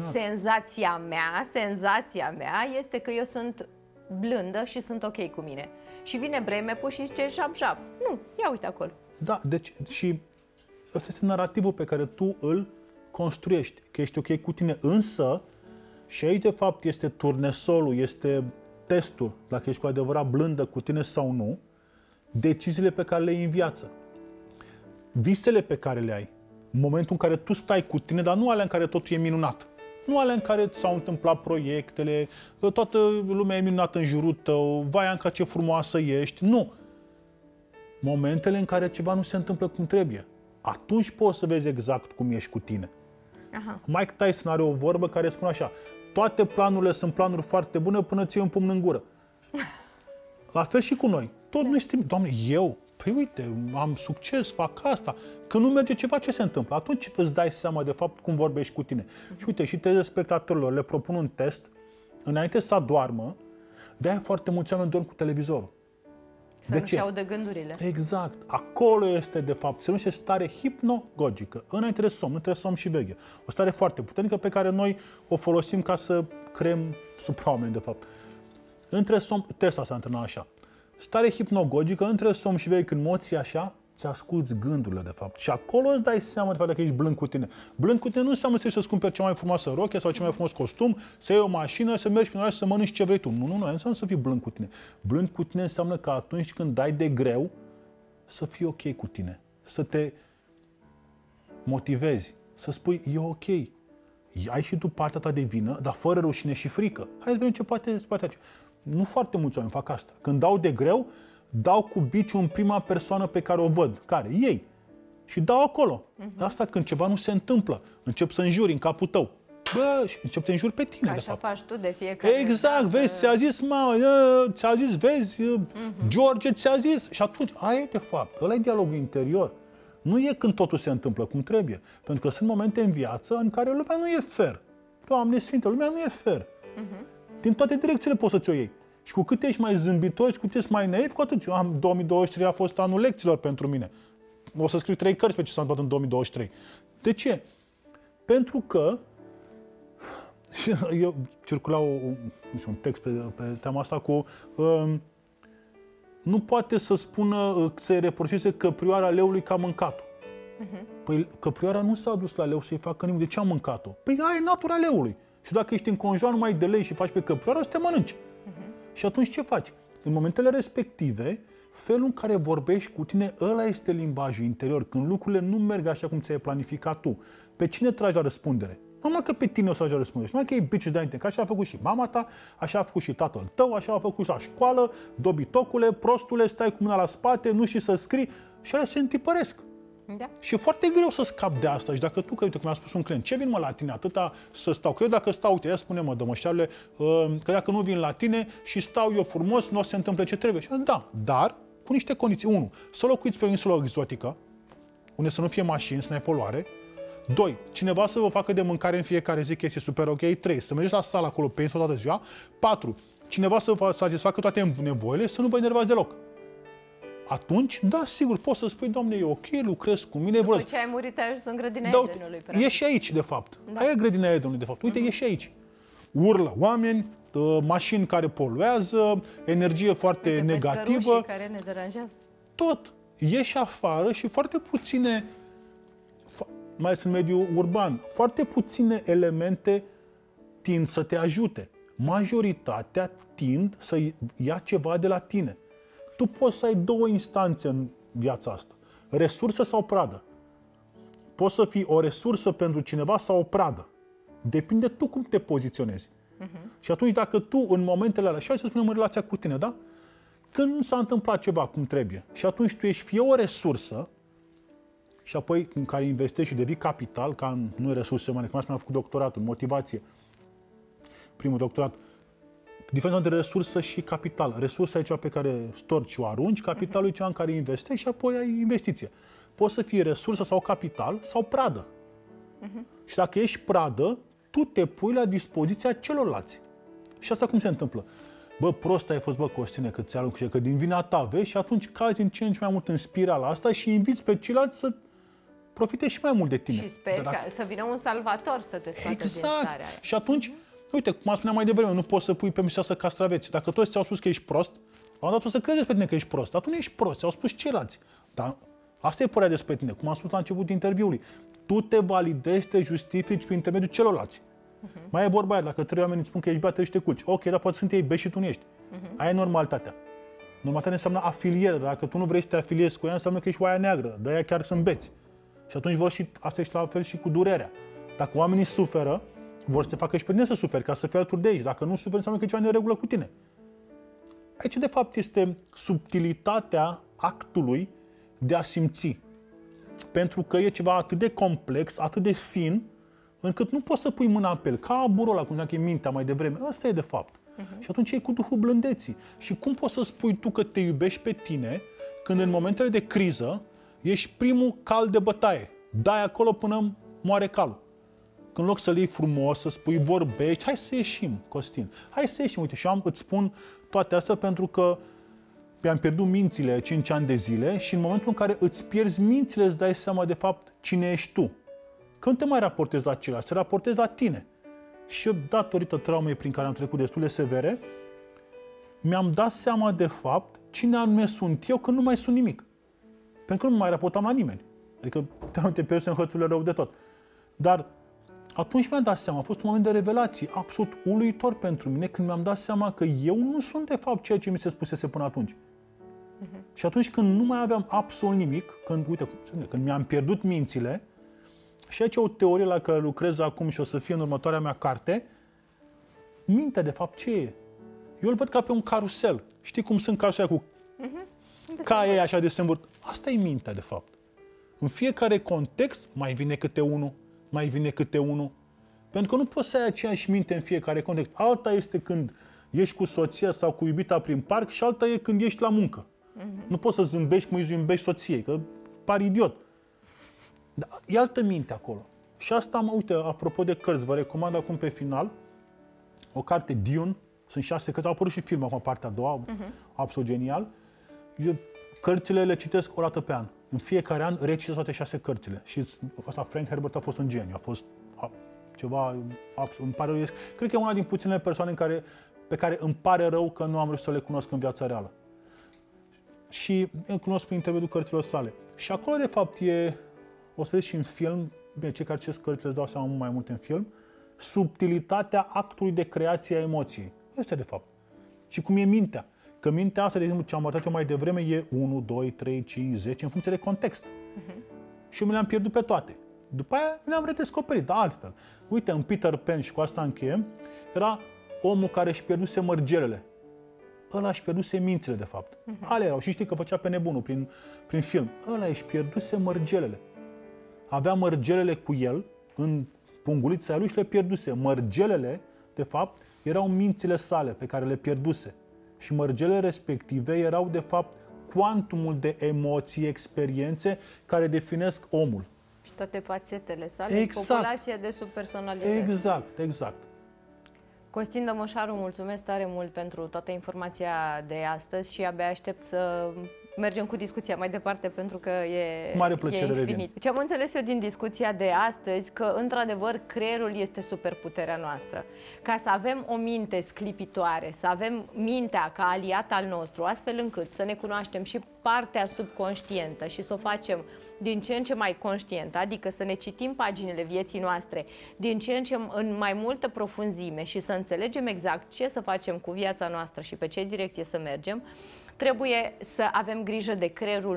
Senzația mea este că eu sunt blândă și sunt ok cu mine. Și vine bremepul și zice șap-șap. Nu, ia uite acolo. Da, deci și ăsta este narativul pe care tu îl construiești, că ești ok cu tine, însă și aici de fapt este turnesolul, este testul, dacă ești cu adevărat blândă cu tine sau nu, deciziile pe care le iei în viață. Visele pe care le ai, în momentul în care tu stai cu tine, dar nu alea în care totul e minunat. Nu alea în care s-au întâmplat proiectele, toată lumea e minunată în jurul tău, vai Anca ce frumoasă ești. Nu. Momentele în care ceva nu se întâmplă cum trebuie. Atunci poți să vezi exact cum ești cu tine. Aha. Mike Tyson are o vorbă care spune așa: toate planurile sunt planuri foarte bune până ții un pumn în gură. La fel și cu noi. Tot nu este, Doamne, eu, păi uite, am succes, fac asta. Când nu merge ceva, ce se întâmplă? Atunci îți dai seama de fapt cum vorbești cu tine. Și uite, și telespectatorilor le propun un test înainte să adormă. De-aia foarte mulți oameni dorm cu televizorul. Să nu-și audă gândurile. Exact. Acolo este, de fapt, se numește stare hipnogogică. Înainte de somn, nu trebuie somn și veche. O stare foarte puternică pe care noi o folosim ca să creăm supraoameni, de fapt. Între somn, testul s-a antrenat așa. Stare hipnogogică, între somn și veche, când moții așa, ți asculți gândurile, de fapt. Și acolo îți dai seama, de fapt, dacă ești blând cu tine. Blând cu tine nu înseamnă să-ți cumperi cea mai frumoasă rochie sau cel mai frumos costum, să iei o mașină, să mergi prin oraș, să mănânci ce vrei tu. Nu înseamnă să fii blând cu tine. Blând cu tine înseamnă că atunci când dai de greu, să fii ok cu tine. Să te motivezi. Să spui, e ok. Ai și tu partea ta de vină, dar fără rușine și frică. Hai să vedem ce poate face. Nu foarte mulți oameni fac asta. Când dau de greu, dau cu biciul în prima persoană pe care o văd. Care? Ei. Și dau acolo. Asta când ceva nu se întâmplă. Încep să înjuri în capul tău. Bă, și încep să înjuri pe tine, de fapt. Așa faci tu de fiecare dată. Exact, vezi, ți-a zis, ți-a zis, vezi, George ți-a zis. Și atunci, aia e de fapt. Ăla e dialogul interior. Nu e când totul se întâmplă cum trebuie. Pentru că sunt momente în viață în care lumea nu e fair. Doamne Sfinte, lumea nu e fair. Din toate direcțiile poți să ți-o iei. Și cu cât ești mai zâmbitor și cu cât ești mai naiv, cu atât. 2023 a fost anul lecțiilor pentru mine. O să scriu 3 cărți pe ce s-a întâmplat în 2023. De ce? Pentru că eu circula un text pe tema asta cu nu poate să spună, să-i reproșeze căprioara leului că a mâncat-o. Păi căprioara nu s-a dus la leu să-i facă nimic. De ce a mâncat-o? Păi aia e natura leului. Și dacă ești înconjurat numai de lei și faci pe căprioară, să te mănânci. Și atunci ce faci? În momentele respective, felul în care vorbești cu tine, ăla este limbajul interior. Când lucrurile nu merg așa cum ți-ai planificat tu, pe cine tragi la răspundere? Numai că pe tine o să tragi la răspundere. Numai că e biciul de-ainte, că așa a făcut și mama ta, așa a făcut și tatăl tău, așa a făcut și la școală, dobitocule, prostule, stai cu mâna la spate, nu știi să scrii și alea se întipăresc. Da. Și e foarte greu să scapi de asta. Și dacă tu, că uite, cum a spus un client, ce vin la tine atâta să stau? Că eu dacă stau, uite, ea spune dămășoarele, că dacă nu vin la tine și stau eu frumos, nu o să se întâmple ce trebuie. Și da, dar cu niște condiții. 1. Să locuiți pe o insulă exotică, unde să nu fie mașini, să nu ai poluare. 2. Cineva să vă facă de mâncare în fiecare zi, că este super ok. 3. Să mergeți la sală acolo pe insulă toată ziua. 4. Cineva să vă satisfacă toate nevoile, să nu vă enervați deloc. Atunci, da, sigur, poți să spui, Doamne, e ok, lucrez cu mine. După ce ai murit, ai ajuns în grădina Edenului. E și aici, de fapt. Da. Aia e grădina Edenului, de fapt. Uite, e și aici. Urlă oameni, mașini care poluează, energie foarte negativă. Care ne deranjează. Tot. Ieși afară și foarte puține, mai ales în mediul urban, foarte puține elemente tind să te ajute. Majoritatea tind să ia ceva de la tine. Tu poți să ai 2 instanțe în viața asta. Resursă sau pradă. Poți să fii o resursă pentru cineva sau o pradă. Depinde tu cum te poziționezi. Și atunci dacă tu în momentele alea, și hai să spunem în relația cu tine, da? Când nu s-a întâmplat ceva cum trebuie și atunci tu ești fie o resursă și apoi în care investești și devii capital, ca în nu resurse umane, cum am făcut doctoratul, motivație, primul doctorat, diferența între resursă și capital. Resursa e cea pe care storci și o arunci, capitalul e cea în care investești și apoi ai investiție. Poți să fii resursă sau capital sau pradă. Și dacă ești pradă, tu te pui la dispoziția celorlalți. Și asta cum se întâmplă? Bă, prost ai fost, bă, Costine, că ți-a aruncat, că din vina ta, vezi, și atunci cazi în ce în ce mai mult în spirala asta și inviți pe ceilalți să profite și mai mult de tine. Și sper să vină un salvator să te scoată din starea aia. Și atunci, uite, cum am spuneam mai devreme, nu poți să pui pe mișa să castraveți. Dacă toți ți-au spus că ești prost, am dat o să crezi pe tine că ești prost. Atunci ești prost, ți-au spus ceilalți. Dar asta e părerea despre tine, cum am spus la început interviului. Tu te validezi, te justifici prin intermediul celorlalți. Mai e vorba aia, dacă 3 oameni îți spun că ești beat, trebuie să te culci. Ok, dar poate sunt ei beți și tu nu ești. Aia e normalitatea. Normalitatea înseamnă afiliere. Dacă tu nu vrei să te afiliezi cu ea, înseamnă că ești oaia neagră. De aia chiar sunt beți. Și atunci vor și, asta ești la fel și cu durerea. Dacă oamenii suferă, vor să te facă și pe tine să suferi, ca să fii alături de ei. Dacă nu suferi, înseamnă că e ceva în regulă cu tine. Aici, de fapt, este subtilitatea actului de a simți. Pentru că e ceva atât de complex, atât de fin, încât nu poți să pui mâna pe el, ca burul ăla, cum ziceam că e mintea mai devreme. Asta e, de fapt. Și atunci e cu duhul blândeții. Și cum poți să spui tu că te iubești pe tine când în momentele de criză ești primul cal de bătaie? Dai acolo până moare calul. Când în loc să-l iei frumos, să spui vorbești, hai să ieșim, Costin. Hai să ieșim. Uite, și îți spun toate astea pentru că mi-am pierdut mințile 5 ani de zile și în momentul în care îți pierzi mințile, îți dai seama de fapt cine ești tu. Când te mai raportezi la ceilalți, te raportezi la tine. Și eu, datorită traumei prin care am trecut destul de severe, mi-am dat seama de fapt cine anume sunt eu când nu mai sunt nimic. Pentru că nu mai raportam la nimeni. Adică te pierzi în hățurile rău de tot. Dar atunci mi-am dat seama, a fost un moment de revelație absolut uluitor pentru mine când mi-am dat seama că eu nu sunt de fapt ceea ce mi se spusese până atunci. Și atunci când nu mai aveam absolut nimic, când mi-am pierdut mințile, și aici e o teorie la care lucrez acum și o să fie în următoarea mea carte, mintea de fapt ce e? Eu îl văd ca pe un carusel. Știi cum sunt carusele cu caie așa de se învârt? Asta e mintea de fapt. În fiecare context mai vine câte unul, mai vine câte unul. Pentru că nu poți să ai aceeași minte în fiecare context. Alta este când ești cu soția sau cu iubita prin parc și alta e când ești la muncă. Nu poți să zâmbești cum îi zâmbești soției, că pari idiot. Dar e altă minte acolo. Și asta, uite, apropo de cărți, vă recomand acum pe final o carte Dune. Sunt 6 cărți, au apărut și film acum, partea a doua, absolut genial. Eu cărțile le citesc o dată pe an. În fiecare an recitesc toate 6 cărțile. Și asta, Frank Herbert a fost un geniu, a fost ceva absolut, îmi pare rău. Cred că e una din puținele persoane pe care îmi pare rău că nu am reușit să le cunosc în viața reală. Și îl cunosc prin intermediul cărților sale. Și acolo, de fapt, o să vezi și în film, bine, cei care citesc cărțile îți dau seama mult mai mult în film, subtilitatea actului de creație a emoției. Asta de fapt. Și cum e mintea. Că mintea asta, de exemplu, ce am arătat eu mai devreme, e 1, 2, 3, 5, 10, în funcție de context. Și eu mi le-am pierdut pe toate. După aia le-am redescoperit, dar altfel. Uite, în Peter Pan, și cu asta încheiem, era omul care își pierduse mărgelele. Ăla își pierduse mințile, de fapt. Ale erau. Și știi că făcea pe nebunul prin film. Ăla își pierduse mărgelele. Avea mărgelele cu el în pungulița lui și le pierduse. Mărgelele, de fapt, erau mințile sale pe care le pierduse. Și mărgelele respective erau, de fapt, cuantumul de emoții, experiențe care definesc omul. Și toate fațetele sale, populația de subpersonalități. Exact. Costin Dămășaru, mulțumesc tare mult pentru toată informația de astăzi și abia aștept să mergem cu discuția mai departe pentru că e infinit. Ce am înțeles eu din discuția de astăzi, că într-adevăr creierul este superputerea noastră. Ca să avem o minte sclipitoare, să avem mintea ca aliat al nostru, astfel încât să ne cunoaștem și partea subconștientă și să o facem din ce în ce mai conștientă, adică să ne citim paginile vieții noastre din ce în ce în mai multă profunzime și să înțelegem exact ce să facem cu viața noastră și pe ce direcție să mergem, trebuie să avem grijă de creierul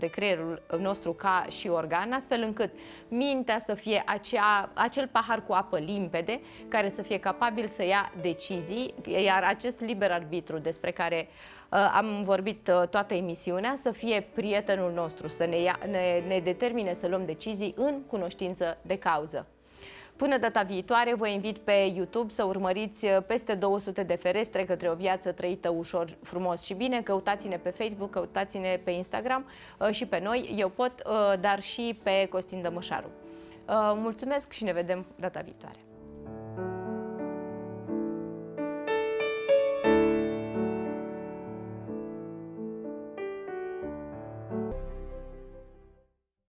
nostru ca și organ, astfel încât mintea să fie acel pahar cu apă limpede, care să fie capabil să ia decizii, iar acest liber arbitru despre care am vorbit toată emisiunea, să fie prietenul nostru, să ne determine să luăm decizii în cunoștință de cauză. Până data viitoare, vă invit pe YouTube să urmăriți peste 200 de ferestre către o viață trăită ușor, frumos și bine. Căutați-ne pe Facebook, căutați-ne pe Instagram și pe noi, Eu Pot, dar și pe Costin Dămășaru. Mulțumesc și ne vedem data viitoare.